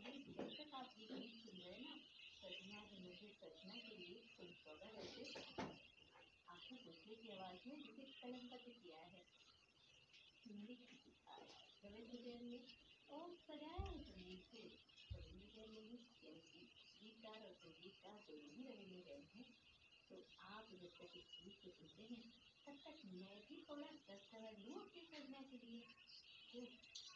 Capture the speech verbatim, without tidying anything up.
ये जब तक आप ये गीत सुन रहे हैं ना, सजना है मुझे सजना के लिए सुन स्वगर ऐसे आशा भोसले की आवाज में जिसे कलमबद्ध किया है संगीत की सितार रविंद्र जैन ने और सजाया है संगीत से रविंद्र जैन ने ही, क्योंकि गीतकार और संगीतकार दोनों ही रविंद्र जैन हैं। तो आप जब तक इस गीत को सुनते हैं तब तक मैं भी थोड़ा दस्तवर लूँ अपनी सजना के लिए। क्यों